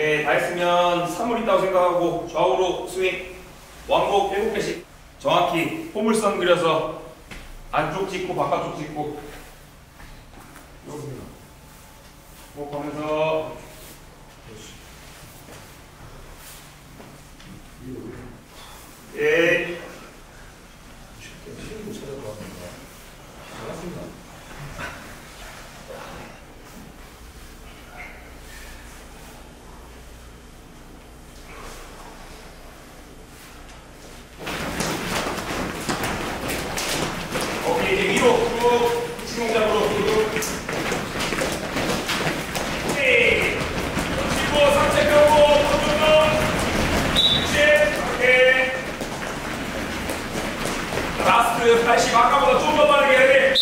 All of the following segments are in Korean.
예, 다 했으면 3물 있다고 생각하고 좌우로 스윙. 왕복 7개씩. 정확히 포물선 그려서 안쪽 찍고 바깥쪽 찍고. 호흡하면서. 예. 오케이, 이제 위로 쭉 지공장으로 오케이. 치고 상체펴고 오케이. 라스트 80 아까보다 좀 더 빠르게 해야 돼.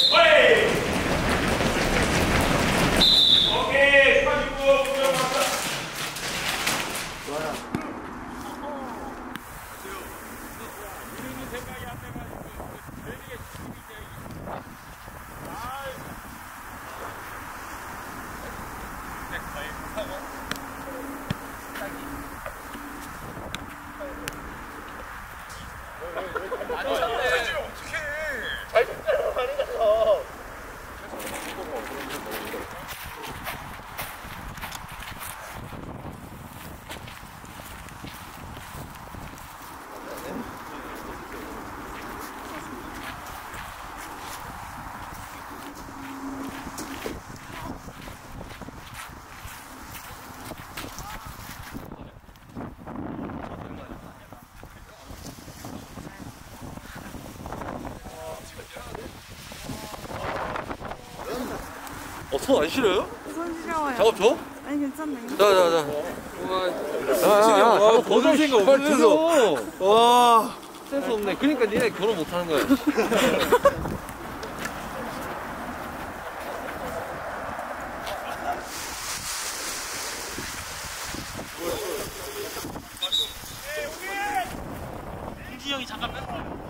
오케이. 축하드리고 부정 맞다. 좋아요. 손 안 시려요? 손 시려워요. 작업 줘? 아니 괜찮네요. 야, 작업 거둔 생각 없으면서. 와, 센스 없네. 그러니까 니네 결혼 못 하는 거야. 김지 형이 잠깐 뺐어요.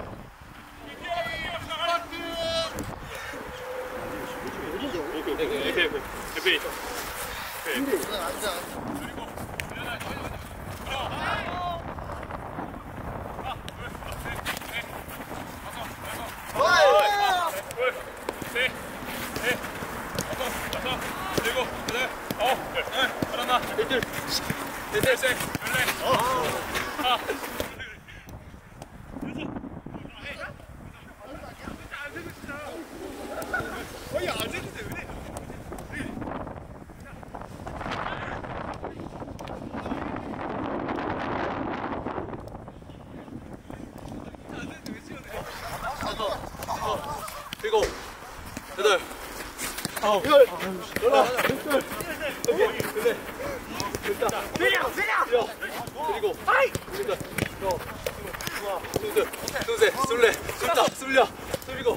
일곱, 여덟, 아홉, 열, 그리고 그러니까 둘셋 술래 술다 술려 술이고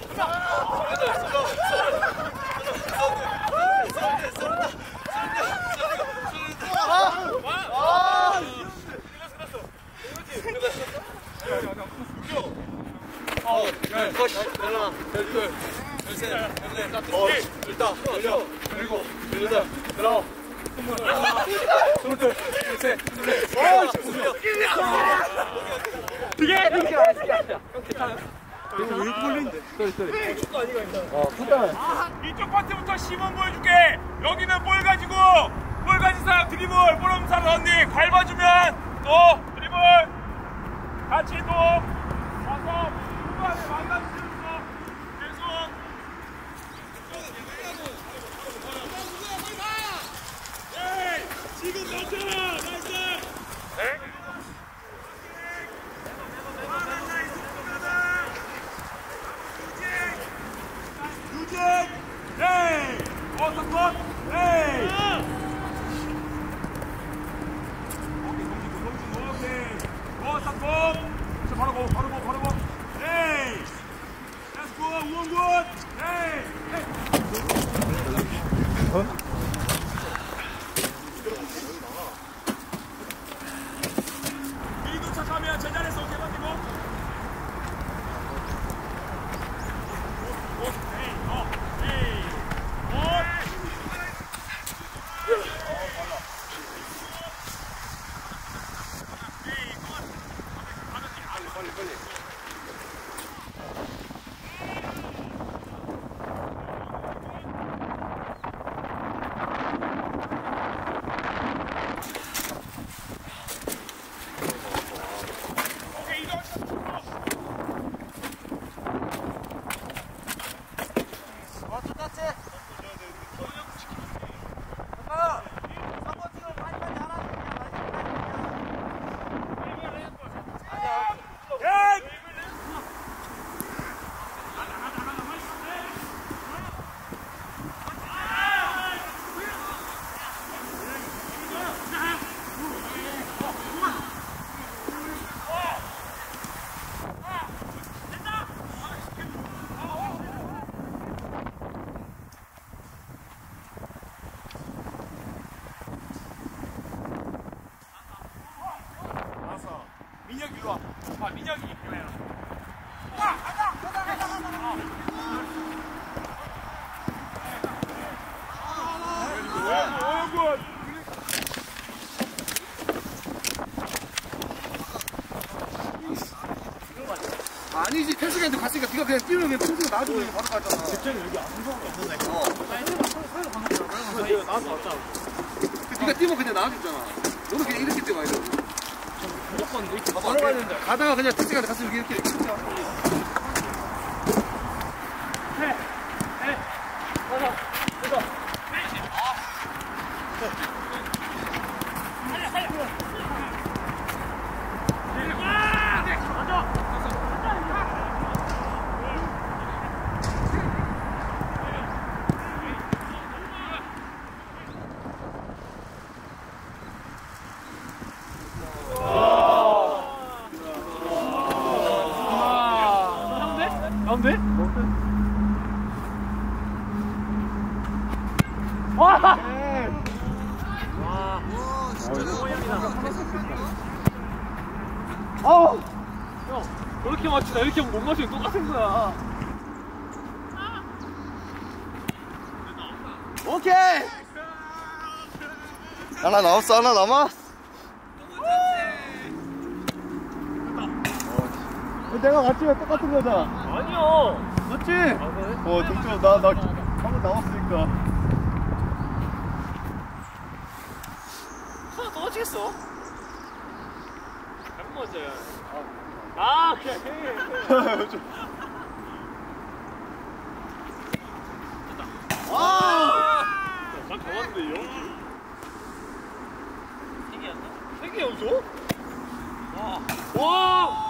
이쪽 파트부터 시범 보여줄게. 여기는 볼 가지고 볼 가진 사람 드리블, 볼 없는 사람 런닝 밟아주면 또 드리블 같이 또 가서 후반에 만나주면서 계속 지금 맞잖아. 나이스. 유진! 에이! 어서컷! 에이! 오케이, 오케이. 어서컷! 바로 고! 에이! 봐, 민혁이 이겨요. 아니지, 태승이한테 갔으니까 네가 그냥 뛰면 그냥 태승이가 놔주고 그냥 바로 갔잖아. 집장이 여기 안 무서운 거 없는데. 나한테 왔잖아. 네가 뛰면 그냥 놔줬잖아. 너는 그냥 이렇게 뛰어야 돼. 무조건 이렇게 걸어가야 된다. 가다가 그냥 태승이한테 갔으면 이렇게 뛰어. 가운데? 와! 아우! 형, 저렇게 맞추다 이렇게 못 맞추면 똑같은 거야. 오케이! 하나 남았어, 하나 남았어. 내가 맞추면 똑같은 거잖아. 아니요. 맞지? 동철, 나 한번 남았으니까. 하나 더 맞추겠어? 잘못 맞아요. 아, 그냥 해. 난 잡았는데, 형? 3개였나? 3개 연속? 와.